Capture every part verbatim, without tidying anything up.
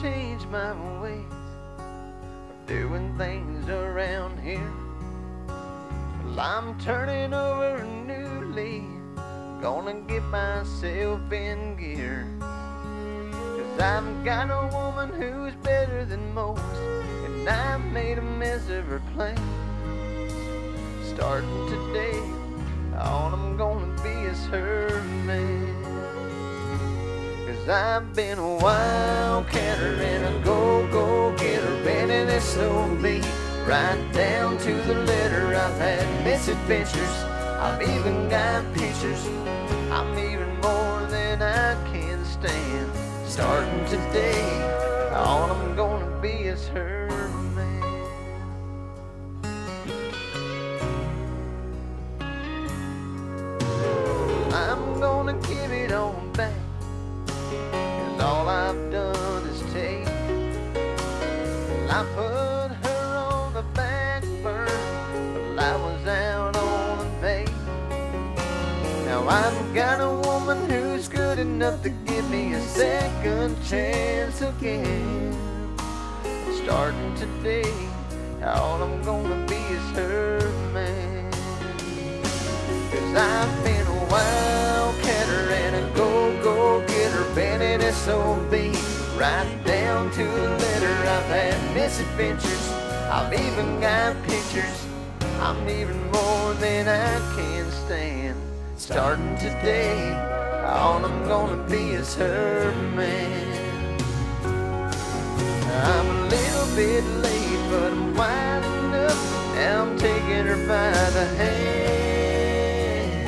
change my ways of doing things around here. Well, I'm turning over a new leaf, gonna get myself in gear. Cause I've got a woman who's better than most, and I've made a mess of her plans. Starting today, all I'm gonna be is her man. Cause I've been a wildcatter and a go-go-getter, been an S O B right down to the letter. I've had misadventures, I've even got pictures, I'm even more than I can stand. Starting today, all I'm gonna be is her man. I'm gonna give it on back, cause all I've done is take. I put her on the back burner while I was out on a date. Now I've got a woman who's good enough to give me a second chance again. Starting today, all I'm gonna be is her man. Cause I've been a wildcatter and a go-go-getter, been an S O B right down to the letter. I've had misadventures, I've even got pictures, I'm even more than I can stand. Starting today, all I'm gonna be is her man. I'm a little bit late, but I'm winding up. Now I'm taking her by the hand.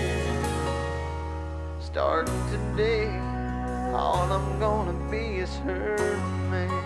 Starting today, all I'm gonna be is her man.